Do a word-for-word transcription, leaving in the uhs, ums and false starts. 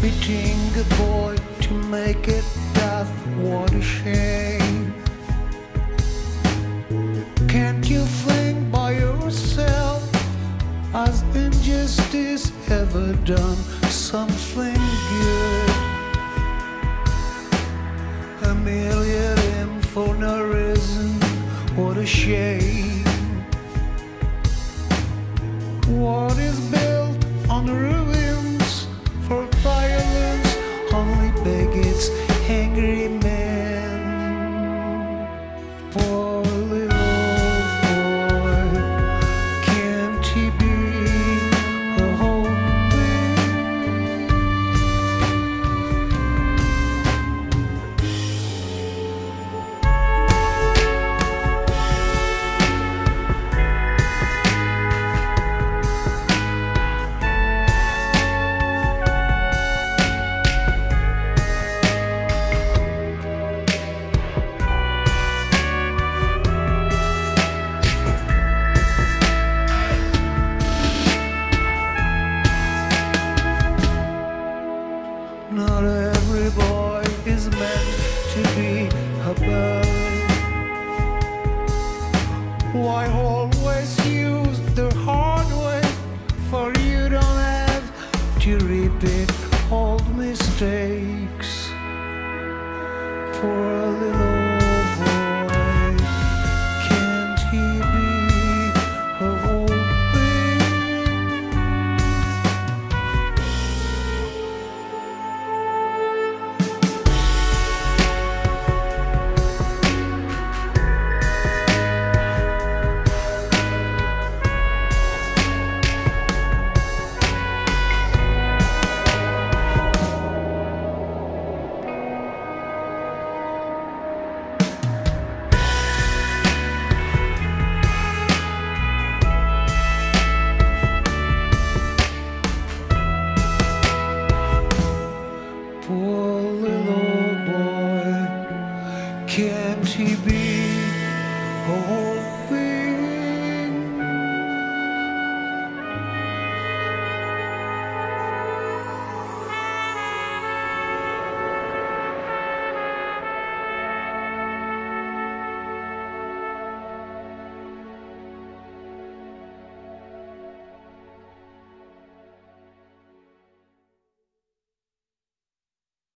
beating a boy to make it death, what a shame. Can't you think by yourself, has injustice ever done something good? Humiliate him for no reason, what a shame. What is built on ruins for violence only begs